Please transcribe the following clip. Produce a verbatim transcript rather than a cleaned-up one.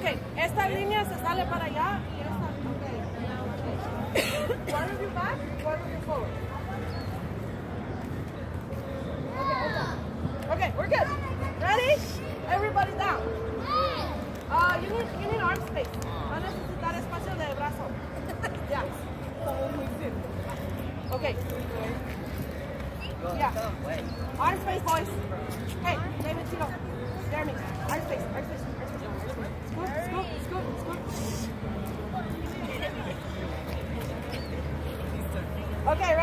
Ok, esta línea se sale para allá y esta. Ok. One of you back, one of you forward. Okay, okay, we're good. Ready? Everybody down. Uh, you need you need arm space. Va a necesitar espacio de brazo. Yeah. Okay. Yeah. Arm space, boys. Hey, David, Tino, Jeremy. Arm space, arm space, arm space. Scoot, scoot, scoot, scoot. Okay, ready?